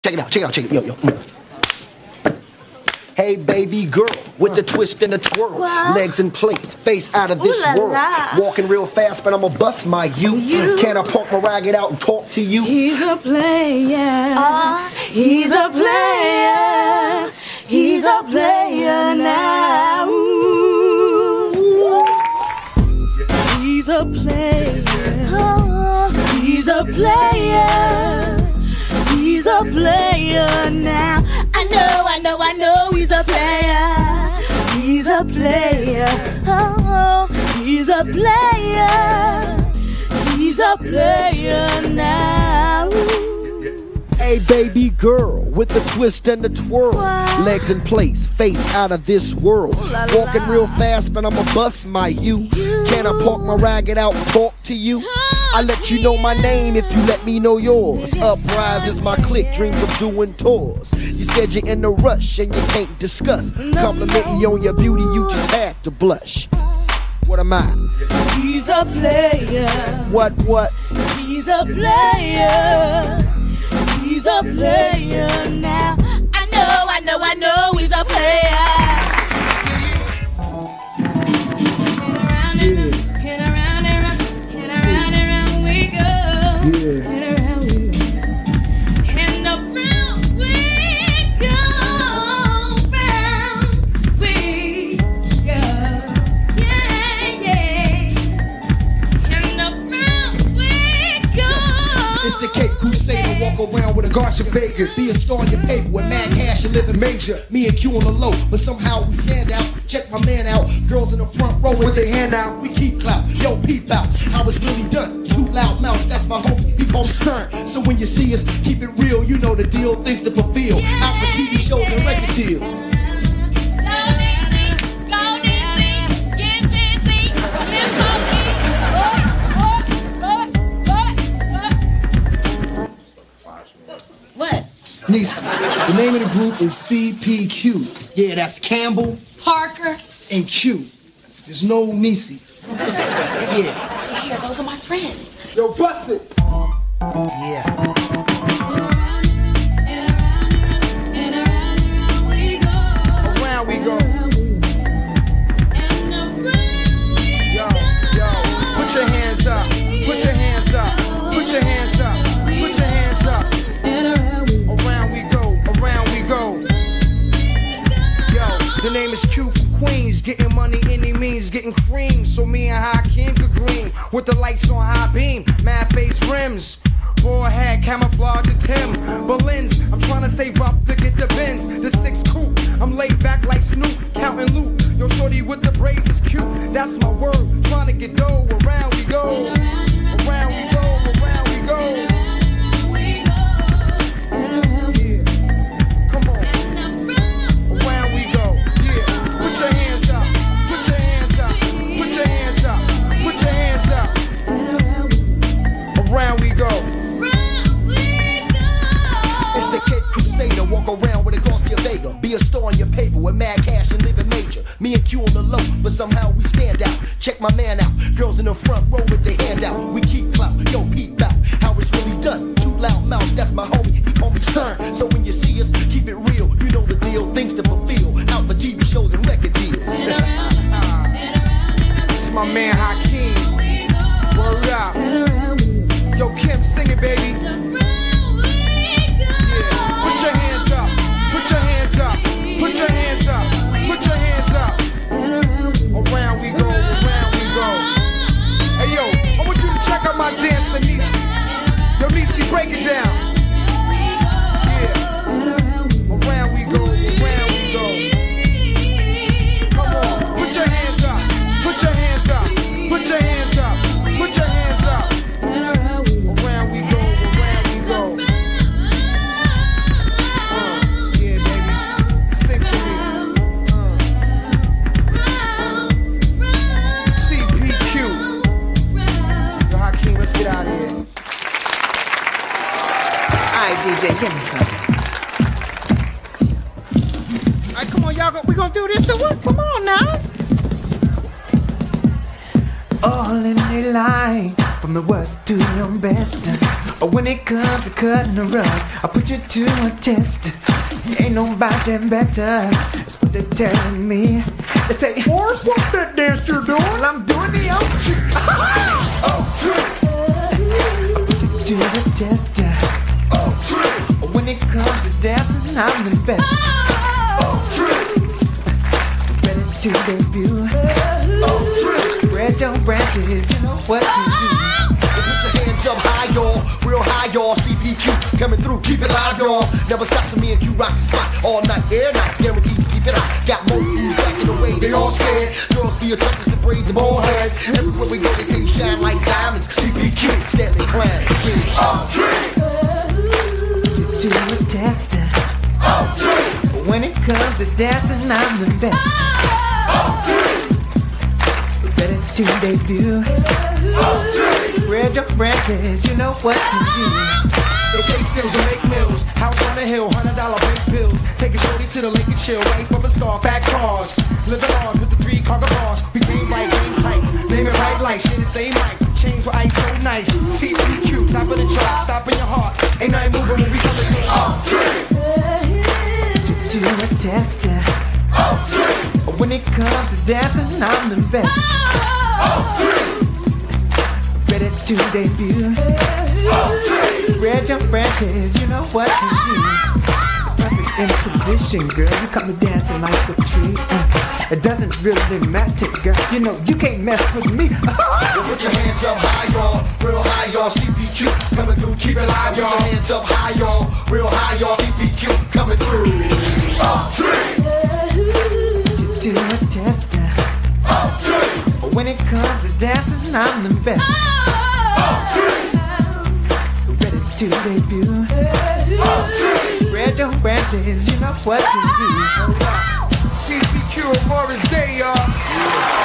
Check it out, check it out, check it. Yo. Hey, baby girl, with the twist and the twirl, legs in place, face out of this world. Walking real fast, but I'ma bust my you. Can I park my rag it out and talk to you? He's a player. He's a player. He's a player now. He's a player. He's a player. He's a player now. I know he's a player. He's a player. Oh, he's a player. He's a player now. Hey, baby girl, with the twist and the twirl, legs in place, face out of this world. Walking real fast, but I'ma bust my you. Can I park my ragged out and talk to you? I let you know my name if you let me know yours. Uprise is my clique, dreams of doing tours. You said you're in a rush and you can't discuss. Complimenting you on your beauty, you just had to blush. What am I? He's a player. What? He's a player. He's a player now. I know he's a player. The Cape Crusader, walk around with a Garcia Vegas. Be a star in your paper with mad cash and living major. Me and Q on the low, but somehow we stand out. Check my man out, girls in the front row with their hand out. We keep clout, yo peep out, how it's really done. Two loud mouths, that's my homie, he called me son. So when you see us, keep it real, you know the deal, things to fulfill. Out for TV shows and record deals. Niece, the name of the group is CPQ. Yeah, that's Campbell, Parker, and Q. There's no Niecy. Yeah. Did you hear? Those are my friends. Yo, bust it. Yeah. Around we go. Yo, put your hands up. Put your hands up. Put your hands up. Put your hands up. The name is Q from Queens, getting money any means, getting cream, so me and Hakeem could gleam, with the lights on high beam, mad face rims, forehead camouflage and Tim, Berlin's, I'm trying to save up to get the Benz, the 6 coupe, I'm laid back like Snoop, counting loot, yo shorty with the braids is cute, that's my word, trying to get dough, around we go, around we go, around we go. Around we go. It's the Cape Crusader, walk around with a Garcia Vega. Be a star on your paper with mad cash and living major. Me and Q on the low, but somehow we stand out. Check my man out, girls in the front row with their hand out. We keep clout, yo peep out, how it's really done. Two loud mouths, that's my homie, he call me son. So when you see us, keep it real, you know the deal, things to fulfill. Out for TV shows and record deals. It's my man Hakeem, word out. Yo, Kim, sing it, baby. Yeah, put your hands up. Put your hands up. Put your hands up. Put your hands up. Around we go. Around we go. Hey, yo, I want you to check out my dancer, Niecy. Yo, Niecy, break it down. Yeah. Around we go. Around we go. Come on, put your hands up. Put your hands up. Put your hands up. Put your hands up. Around we go, around we go. Yeah, baby, sing to me. CPQ. Yo, Hakeem, let's get out of here. Alright, DJ, give me something. Alright, come on, y'all. We gonna do this or what? Come on now. All in a line, from the worst to your best. When it comes to cutting the rug, I put you to a test. Ain't nobody better. That's what they're telling me. They say, Morris, what's that dance you're doing? Well, I'm doing the old trick. Put you to the test. When it comes to dancing, I'm the best. Ready to debut. Spread your branches, you know what to do. Put your hands up high, y'all, real high, y'all. CPQ coming through, keep it live, y'all. Never stop to me and Q rock the spot all night, air night, guaranteed to keep it hot. Got more fools back in the way, they all scared. Girls be attracted to braids and bald heads. Everywhere we go, they say we shine like diamonds. CPQ, Stanley Clan, To a tester. When it comes to dancing, I'm the best. Ready to debut. Spread your branches, you know what to do. They say skills will make mills. House on the hill, $100 big pills. Take a shorty to the lake and chill. Wait for a star, fat cars. Living large with the 3 cargo bars. We game right, game tight. Name it right like shit, same mic. Chains with ice so nice. CPQ, top of the chart, stop in your heart. Ain't nothing moving when we come to get To a tester. When it comes to dancing, I'm the best. Ready to debut. Spread your branches, you know what to do. Perfect in position, girl. You caught me dancing like a tree. It doesn't really matter, girl. You know you can't mess with me. Well, put your hands up high, y'all, real high, y'all. CPQ coming through, keep it live, y'all. Put your hands up high, y'all, real high, y'all. CPQ coming through. To a tester. When it comes to dancing, I'm the best. Ready to debut. Spread your branches, you know what to do. CPQ on Morris Day, y'all.